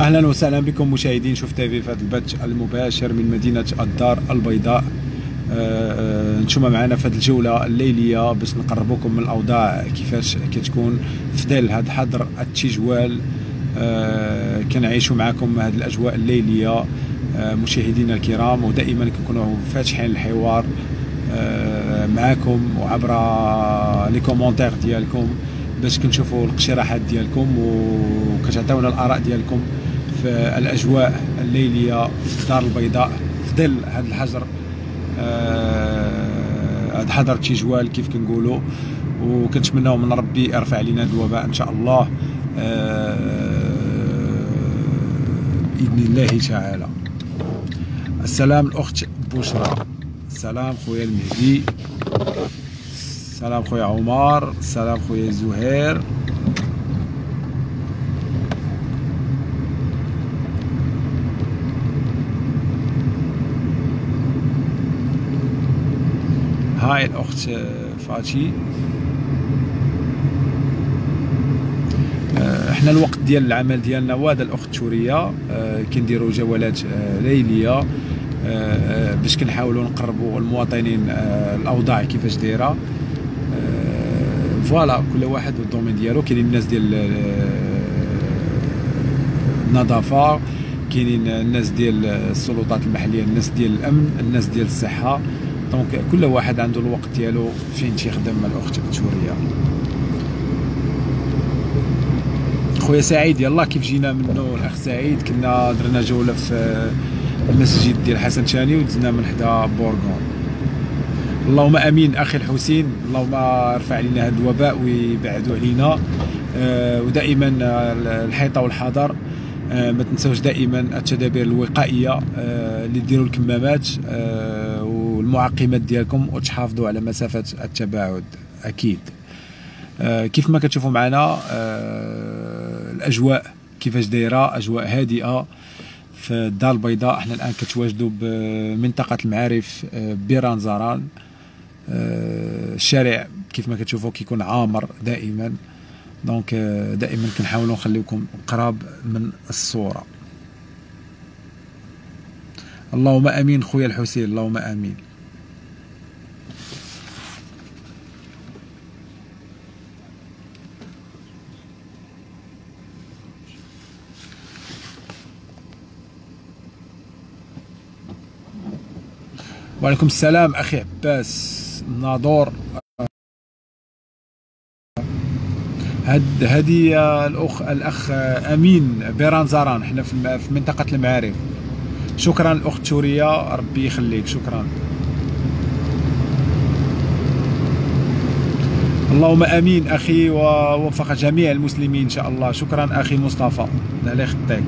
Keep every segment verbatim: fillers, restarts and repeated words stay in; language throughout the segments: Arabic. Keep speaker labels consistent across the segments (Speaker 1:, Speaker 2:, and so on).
Speaker 1: اهلا وسهلا بكم مشاهدين شوف تيفي في هذا البث المباشر من مدينه الدار البيضاء. نتوما معنا في هذه الجوله الليليه باش نقربوكم من الاوضاع كيفاش كتكون في ظل هذا الحظر التجوال. كنعيشوا معكم هذه الاجواء الليليه مشاهدينا الكرام، ودائما كنكونوا فاتحين الحوار معكم وعبر لي كومونتير ديالكم باش كنشوفوا الاقتراحات ديالكم وكتعطيونا الاراء ديالكم في الاجواء الليليه في الدار البيضاء في ظل هذا الحجر، هذا حظر التجوال كيف كنقولوا. وكنتمناو من ربي يرفع علينا هذا الوباء ان شاء الله باذن الله تعالى. السلام الاخت بشرى، السلام خويا المهدي، السلام خويا عمر، السلام خويا زهير. هاي الاخت فاتي. احنا الوقت ديال العمل ديالنا وهذا الاخت شوريه كنديروا جولات ليليه باش كنحاولوا نقربوا المواطنين الاوضاع كيفاش دايره. فوالا كل واحد والدومين ديالو، كاينين الناس ديال النظافه، كاينين الناس ديال السلطات المحليه، الناس ديال الامن، الناس ديال الصحه. دونك كل واحد عنده الوقت ديالو فين تيخدم. الاخت شوريه خويا سعيد، يلا كيف جينا منه الاخ سعيد، كنا درنا جوله في المسجد ديال حسن شاني ودزنا من حدا بورغون. اللهم امين اخي الحسين، اللهم ارفع علينا هذا الوباء ويبعدوا علينا. أه ودائما الحيطه والحذر. أه ما تنساوش دائما التدابير الوقائيه، أه اللي ديروا الكمامات أه والمعقمات ديالكم، وتحافظوا على مسافه التباعد اكيد. أه كيف ما كتشوفوا معنا أه الاجواء كيفاش دايره، اجواء هادئه في الدار البيضاء. احنا الان كتواجدوا بمنطقه المعارف بيران زران. الشارع كيف ما كتشوفوا كيكون عامر دائما، دونك دائما كنحاولوا نخليكم قراب من الصوره. اللهم امين خويا الحسين، اللهم امين. وعليكم السلام اخي عباس ناظور. هاد هادي الاخ الاخ امين بيران زران، حنا في منطقه المعارف. شكرا الاخت شوريه، ربي يخليك، شكرا. اللهم امين اخي، ووفق جميع المسلمين ان شاء الله. شكرا اخي مصطفى، الله يخطيك.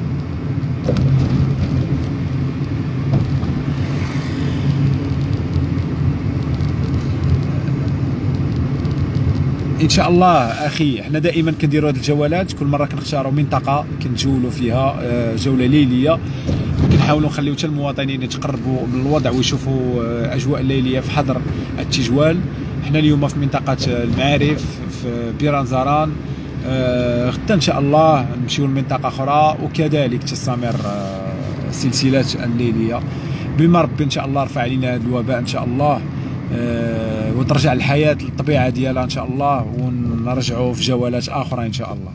Speaker 1: ان شاء الله اخي. احنا دائما كنديروا هذه الجولات، كل مره كنختاروا منطقه كنتجولوا فيها جوله ليليه، وكنحاولوا نخليو حتى المواطنين يتقربوا من الوضع ويشوفوا اجواء ليليه في حظر التجوال. احنا اليوم في منطقه المعارف في بيران زران. غدا ان شاء الله نمشيو لمنطقه اخرى، وكذلك تستمر السلسلات الليليه بما ربي ان شاء الله رفع علينا هذا الوباء ان شاء الله، أه وترجع الحياة للطبيعة ديالها إن شاء الله، ونرجعوا في جولات أخرى إن شاء الله.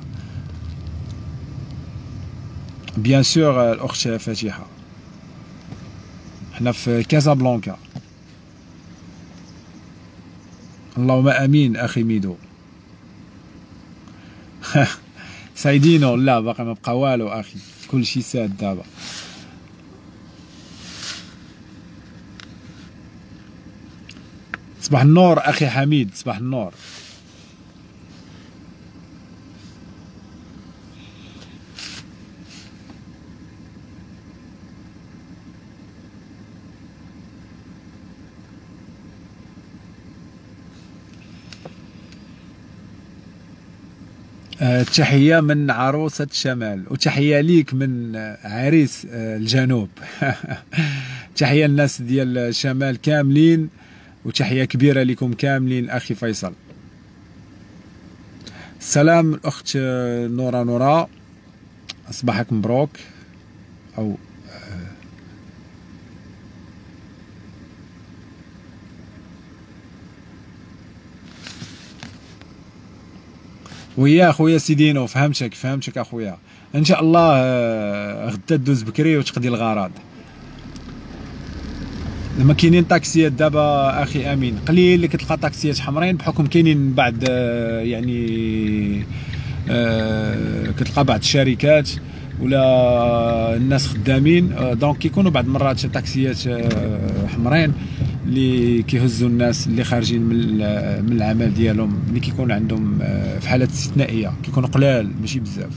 Speaker 1: بيان سور الأخت فاتحة، حنا في كازابلانكا. اللهم آمين أخي ميدو. سايدينو؟ لا باقي ما بقى والو أخي، كلشي ساد دابا. صباح النور اخي حميد، صباح النور. أه تحية من عروسة الشمال، وتحية ليك من عريس الجنوب. تحية الناس ديال الشمال كاملين، وتحية كبيرة لكم كاملين أخي فيصل. السلام الأخت نورا نورا. صباحك مبروك. او ويا خويا سيدينو، فهمتك فهمتك اخويا. ان شاء الله آه، غدا دوز بكري وتقضي الغرض. لما كاينين طاكسيات دابا اخي امين، قليل اللي كتلقى طاكسيات حمرين، بحكم كاينين بعض آه، يعني آه، كتلقى بعض الشركات ولا الناس خدامين، آه، دونك كيكونوا بعض المرات طاكسيات آه، حمرين اللي كيهزوا الناس اللي خارجين من من العمل ديالهم، اللي كيكون عندهم آه، في حالات استثنائيه، كيكونوا قلال ماشي بزاف.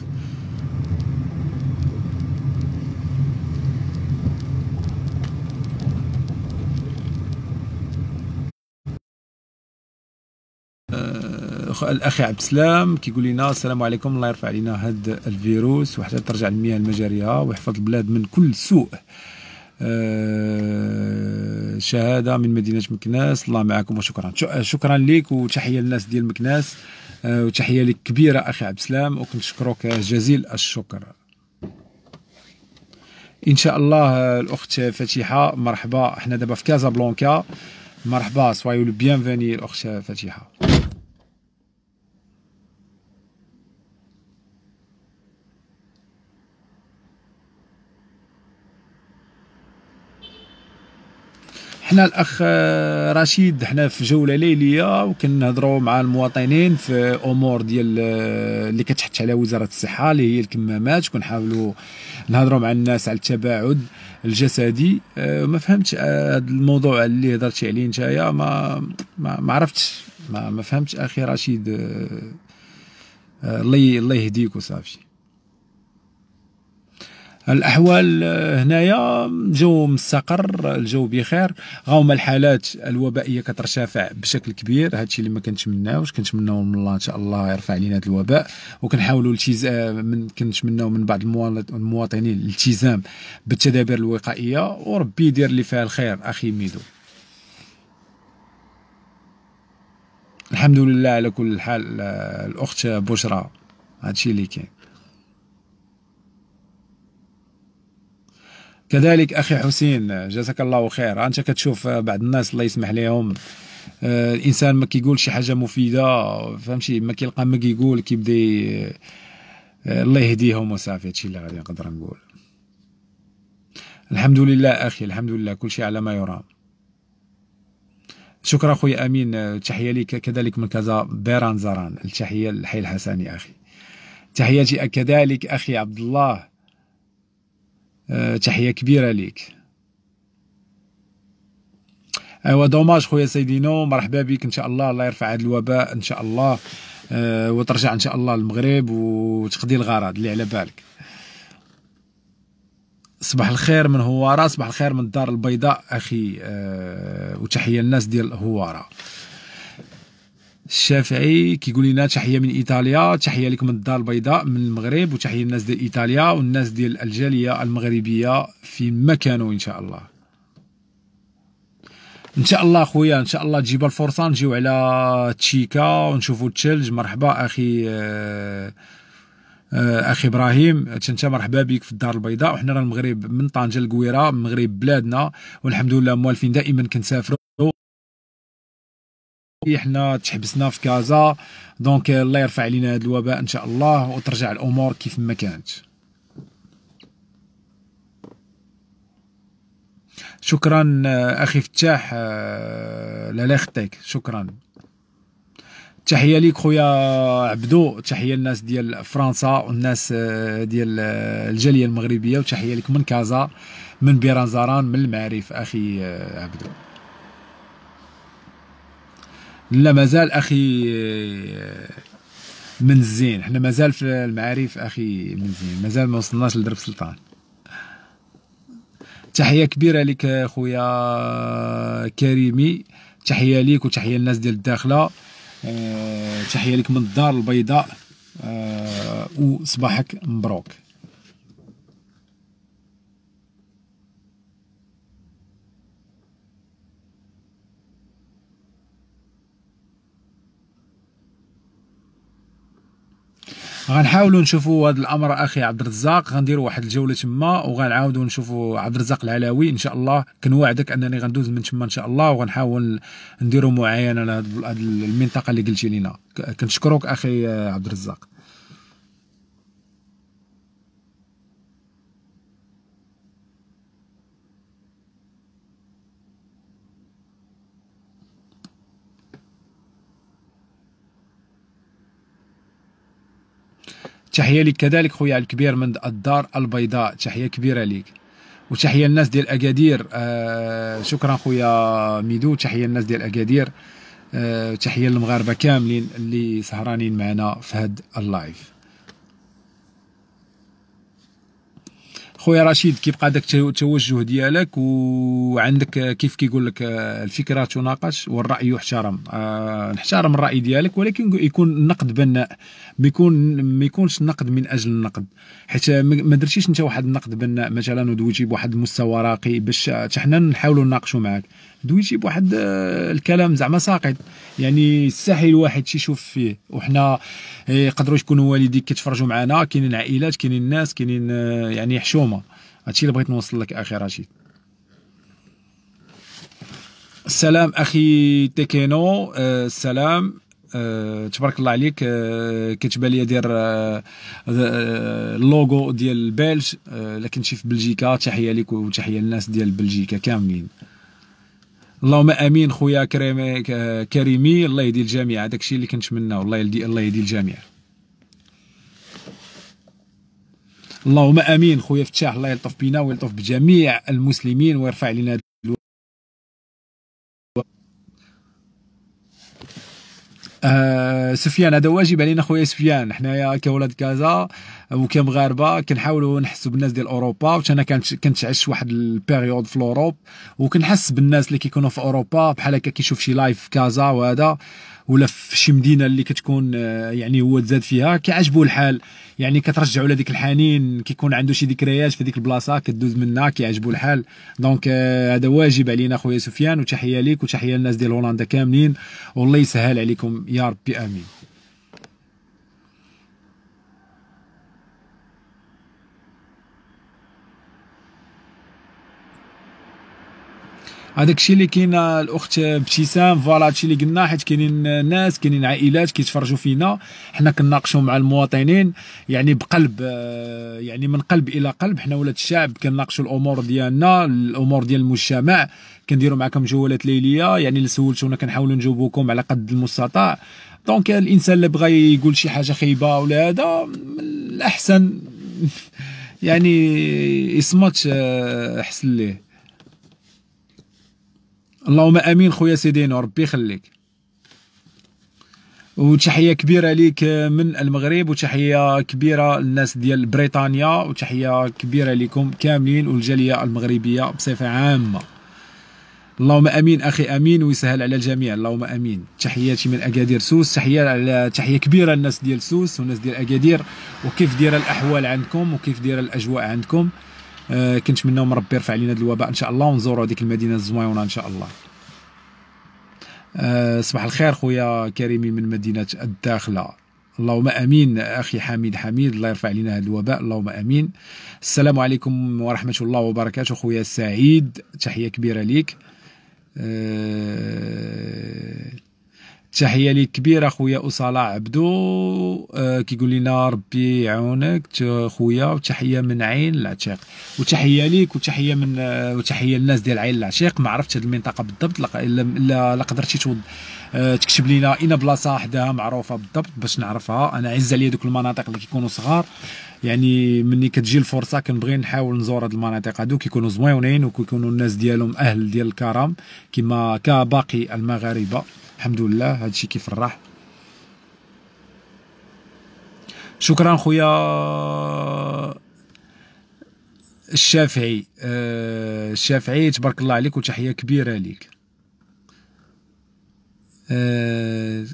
Speaker 1: الاخي عبد السلام كيقول لنا السلام عليكم، الله يرفع علينا هذا الفيروس وحتى ترجع المياه المجاريه ويحفظ البلاد من كل سوء. أه شهاده من مدينه مكناس، الله معكم وشكرا. شكرا لك وتحيه للناس ديال مكناس، أه وتحيه لك كبيره اخي عبد السلام، وكنشكرك جزيل الشكر. ان شاء الله الاخت فتيحه مرحبا، احنا دابا في كازابلانكا، مرحبا سوايو بيانفاني الاخت فتيحه. حنا الاخ رشيد حنا في جوله ليليه وكنهضروا مع المواطنين في امور ديال اللي كتحت على وزاره الصحه اللي هي الكمامات، وكنحاولوا نهضروا مع الناس على التباعد الجسدي. ما فهمتش هذا الموضوع اللي هضرتي عليه نتايا، ما ما, ما عرفتش، ما, ما فهمتش اخي رشيد. الله الله يهديك وصافي. الاحوال هنايا جو مستقر، الجو بخير، هاهما الحالات الوبائيه كترتفع بشكل كبير، هادشي اللي ما كنتمناوش، كنتمناو من الله ان شاء الله يرفع علينا هذا الوباء، وكنحاولوا التزام من كنتمناو من بعض المواطنين الالتزام بالتدابير الوقائيه، وربي يدير اللي فيها الخير اخي ميدو. الحمد لله على كل حال الاخت بشرى، هادشي اللي كاين. كذلك اخي حسين جزاك الله خير. انت كتشوف بعض الناس الله يسمح لهم، آه الانسان ما كيقول شي حاجه مفيده، فهمتي، ما كيلقى ما كيقول كيبدا آه الله يهديهم وصافي، هادشي اللي غادي نقدر نقول. الحمد لله اخي، الحمد لله كل شيء على ما يرام. شكرا خويا امين، تحيه لك كذلك من كازا بيران زران، التحيه للحي الحسني اخي. تحياتي كذلك اخي عبد الله، أه تحيه كبيره ليك. ايوا دوماج خويا سيدينو، مرحبا بك ان شاء الله، الله يرفع هذا الوباء ان شاء الله، أه وترجع ان شاء الله للمغرب وتقضي الغرض اللي على بالك. صباح الخير من هواره، صباح الخير من الدار البيضاء اخي، أه وتحيه للناس ديال هواره. الشافعي كيقول لنا تحيه من ايطاليا، تحيه لكم من الدار البيضاء من المغرب، وتحيه للناس ديال ايطاليا والناس ديال الجاليه المغربيه في مكانه ان شاء الله. ان شاء الله خويا، ان شاء الله تجيب الفرصه نجيو على تشيكا ونشوفوا الثلج. مرحبا اخي آه آه اخي ابراهيم، انت مرحبا بك في الدار البيضاء. وحنا راه المغرب من طنجه للقويره، المغرب بلادنا والحمد لله موالفين دائما كنسافروا، حنا تحبسنا في كازا، دونك الله يرفع علينا هذا الوباء ان شاء الله وترجع الامور كيف ما كانت. شكرا اخي فتاح، لا لا يخطيك، شكرا. تحيه ليك خويا عبدو، تحيه للناس ديال فرنسا والناس ديال الجاليه المغربيه، وتحيه لك من كازا من بيران زران من المعارف اخي عبدو. لا مازال اخي من الزين، حنا مازال في المعارف اخي من الزين، مازال ما وصلناش لدرب سلطان. تحيه كبيره لك خويا كريمي، تحيه ليك وتحيه للناس ديال الداخله، أه تحيه لك من الدار البيضاء، أه وصباحك مبروك. غنحاولوا نشوفوا هذا الامر اخي عبد الرزاق، غنديروا واحد الجوله تما وغنعاودوا نشوفوا عبد الرزاق العلاوي ان شاء الله. كنوعدك انني غندوز من تما ان شاء الله، وغنحاول نديروا معاينه لهاد المنطقه اللي قلتي لينا. كنشكروك اخي عبد الرزاق. تحيه لك كذلك خويا الكبير من الدار البيضاء، تحيه كبيره ليك، وتحيه الناس ديال اكادير. آه شكرا خويا ميدو، تحيه الناس ديال اكادير. آه تحيه للمغاربه كاملين اللي سهرانين معنا في هاد اللايف. خويا رشيد كيبقى داك التوجه ديالك وعندك كيف كيقول لك الفكره تناقش والراي يحترم. أه نحترم الراي ديالك، ولكن يكون النقد بناء، ما يكون ما يكونش النقد من اجل النقد، حيت ما درتيش انت واحد النقد بناء مثلا ودويتي بواحد المستوى راقي باش حتى حنا نحاولوا نناقشوا معاك. دويتي بواحد الكلام زعما ساقط، يعني يستحيل الواحد يشوف فيه. وحنا يقدروا يكونوا والديك كيتفرجوا معنا، كاينين عائلات، كاينين ناس، كاينين يعني حشومه. هادشي اللي بغيت نوصل لك اخي رشيد. السلام اخي تيكينو. أه السلام. أه تبارك الله عليك. أه كتبان لي داير أه اللوغو ديال البلج، أه لكن شي في بلجيكا. تحيه لك وتحيه للناس ديال بلجيكا كاملين. اللهم امين خويا كريمي كريمي، الله يهدي الجميع. داكشي اللي كنتمناو، الله يهدي الله يهدي الجميع. اللهم امين خويا فتاح، الله يلطف بينا ويلطف بجميع المسلمين ويرفع لنا. آه سفيان، هذا واجب علينا خويا سفيان. حنايا كولاد كازا وكمغاربه كنحاولوا نحسوا بالناس ديال اوروبا، وحتى انا كنت كنت عشت واحد البيريود في اوروب، وكنحس بالناس اللي كيكونوا في اوروبا بحال هكا كيشوف شي لايف في كازا وهذا، ولا في شي مدينه اللي كتكون يعني هو تزاد فيها كيعجبو الحال، يعني كترجعوا لديك الحنين، كيكون عنده شي ذكريات في ديك البلاصه كدوز منها كيعجبو الحال. دونك هذا واجب علينا خويا سفيان، وتحيه ليك وتحيه للناس ديال هولندا كاملين، والله يسهل عليكم يا ربي امين. هذاك الشيء اللي كاين الاخت ابتسام، فوالا هادشي اللي قلنا، حيت كاينين ناس كاينين عائلات كيتفرجوا فينا، حنا كنناقشوا مع المواطنين يعني بقلب، يعني من قلب الى قلب. حنا ولاد الشعب كنناقشوا الامور ديالنا، الامور ديال المجتمع، كنديروا معكم جولات ليليه، يعني اللي سولتونا كنحاولوا نجاوبوكم على قد المستطاع. دونك الانسان اللي بغى يقول شي حاجه خايبه ولا هذا، الاحسن يعني يصمت احسن ليه. اللهم امين خويا سيدينو، ربي يخليك. وتحيه كبيره ليك من المغرب، وتحيه كبيره للناس ديال بريطانيا، وتحيه كبيره لكم كاملين والجاليه المغربيه بصفه عامه. اللهم امين اخي امين، ويسهل على الجميع. اللهم امين. تحياتي من اكادير سوس، تحيه على تحيه كبيره للناس ديال سوس والناس ديال اكادير. وكيف دايره الاحوال عندكم وكيف دايره الاجواء عندكم؟ آه كنتمناو من ربي يرفع علينا هذا الوباء ان شاء الله، ونزوروا هذيك المدينه الزويونه ان شاء الله. آه صباح الخير خويا كريمي من مدينه الداخله. اللهم امين اخي حميد حميد، الله يرفع علينا هذا الوباء، اللهم امين. السلام عليكم ورحمه الله وبركاته خويا سعيد، تحيه كبيره ليك. أه تحيه ليك كبيره خويا أصالة عبدو. أه كيقول لنا ربي يعاونك خويا، وتحيه من عين العتيق. وتحيه ليك وتحيه من أه وتحيه للناس ديال عين العتيق. ما عرفتش هذه المنطقه بالضبط، الا الا قدرتي تود أه تكتب لنا اين بلاصه حداها معروفه بالضبط باش نعرفها. انا عز عليا دوك المناطق اللي كيكونوا صغار، يعني مني كتجي الفرصه كنبغي نحاول نزور هاد المناطق هادو، كيكونوا زوينين وكيكونوا الناس ديالهم اهل ديال الكرم كما كباقي المغاربه. الحمد لله هادشي كيفرح. شكرا خويا الشافعي. أه الشافعي تبارك الله عليك وتحيه كبيره ليك. أه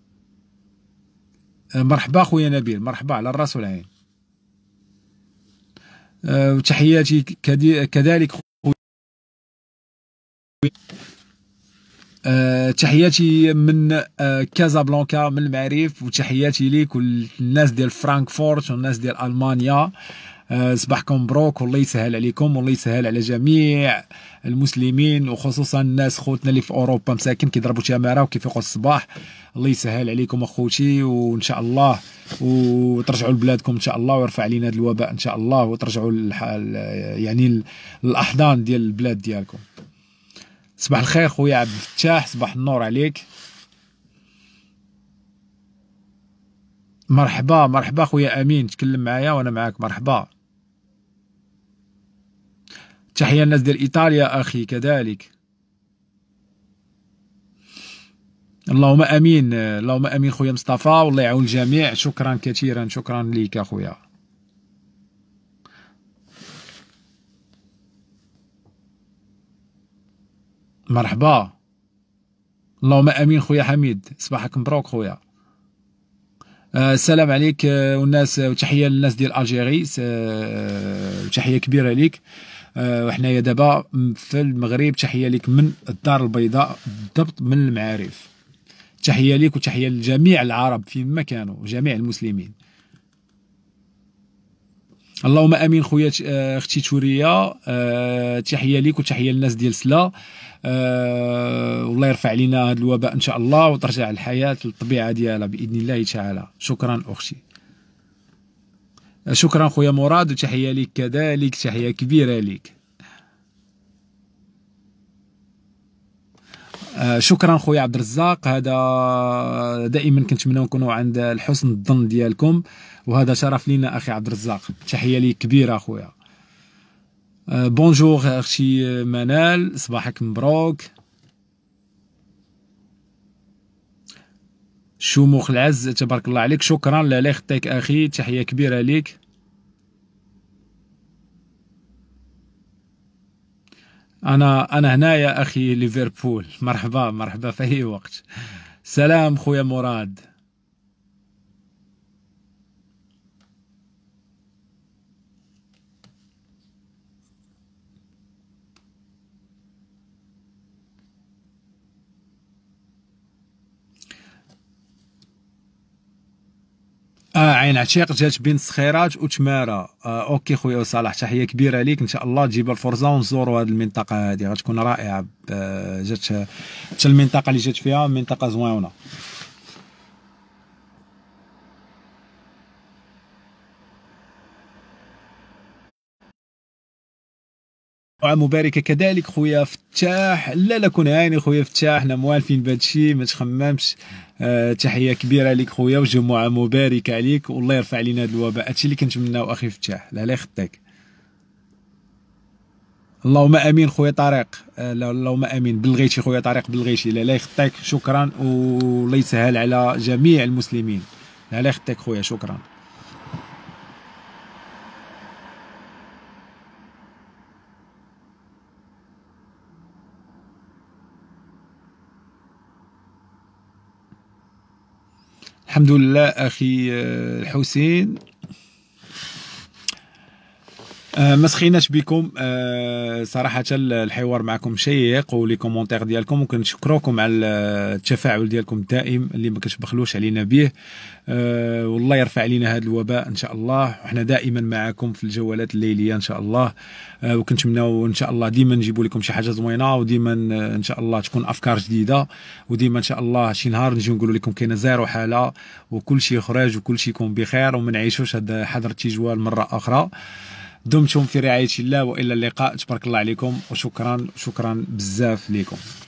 Speaker 1: مرحبا خويا نبيل، مرحبا على الراس والعين. أه وتحياتي كذلك أه تحياتي من أه كازابلانكا من المعريف، وتحياتي ليك والناس ديال فرانكفورت والناس ديال المانيا. أه صباحكم مبروك والله يسهل عليكم والله يسهل على جميع المسلمين، وخصوصا الناس خوتنا اللي في اوروبا مساكن كيضربوا تماره وكيفيقوا الصباح. الله يسهل عليكم اخوتي، وان شاء الله وترجعوا لبلادكم ان شاء الله، ويرفع علينا هذا الوباء ان شاء الله، وترجعوا يعني الاحضان ديال البلاد ديالكم. صباح الخير خويا عبد الفتاح، صباح النور عليك. مرحبا مرحبا خويا امين، تكلم معايا وانا معاك. مرحبا. تحية الناس ديال ايطاليا اخي كذلك. اللهم امين اللهم امين خويا مصطفى، والله يعاون الجميع. شكرا كثيرا، شكرا ليك اخويا. مرحبا. اللهم امين خويا حميد، صباحك مبروك خويا. آه السلام عليك. آه والناس، وتحيه للناس ديال الجيري، آه تحيه كبيره ليك. آه وحنايا دابا في المغرب، تحيه ليك من الدار البيضاء بالضبط، من المعارف. تحيه ليك وتحيه لجميع العرب فيما كانوا، وجميع المسلمين. اللهم امين خويا اختي توريه. أه تحيه ليك وتحيه للناس ديال سلا. أه والله يرفع علينا هذا الوباء ان شاء الله، وترجع الحياه للطبيعه ديالها باذن الله تعالى. شكرا اختي. شكرا خويا مراد، وتحيه ليك كذلك، تحيه كبيره ليك. أه شكرا خويا عبد الرزاق، هذا دائما كنتمنى نكونوا عند الحسن الظن ديالكم، وهذا شرف لينا اخي عبد الرزاق. تحيه ليك كبيره اخويا. أه بونجور اختي منال، صباحك مبروك. شموخ العز، تبارك الله عليك. شكرا لا يخطيك اخي، تحيه كبيره ليك. انا انا هنايا اخي ليفربول. مرحبا مرحبا في اي وقت. سلام خويا مراد. اه عين عتيق جات بين الصخيرات وتماره. آه اوكي خويا صالح، تحيه كبيره ليك. ان شاء الله تجيب الفرصه ونزوروا هذه المنطقه، هذه غتكون رائعه. آه جات حتى المنطقه اللي جات فيها منطقه زوينه. مباركه كذلك خويا فتاح. لا لا كون هاني خويا فتاح، حنا موالفين بهذا الشيء، ما تخممش. أه تحيه كبيره ليك خويا، وجمعه مباركه عليك، والله يرفع علينا هذا الوباء. هادشي اللي كنتمناو اخي فتاح، لا لا يخطيك. اللهم امين خويا طارق. أه اللهم امين. بلغيتي خويا طارق، بلغيتي. لا لا يخطيك. شكرا والله يسهل على جميع المسلمين. لا لا يخطيك خويا، شكرا. الحمد لله اخي الحسين. أه ما سخيناش بكم. أه صراحه الحوار معكم شيق، ولي كومونتير ديالكم، وكنشكركم على التفاعل ديالكم الدائم اللي ما كتبخلوش علينا به. أه والله يرفع علينا هذا الوباء ان شاء الله، وحنا دائما معكم في الجولات الليليه ان شاء الله. أه وكنتمناو ان شاء الله ديما نجيبوا لكم شي حاجه زوينه، وديما ان شاء الله تكون افكار جديده، وديما ان شاء الله شي نهار نجيو نقولوا لكم كاينه زيرو حاله، وكل شيء خرج، وكل شيء يكون بخير، وما نعيشوش هذا حظر التجوال مره اخرى. دمتم في رعاية الله، وإلى اللقاء. تبارك الله عليكم، وشكرا شكرا بزاف لكم.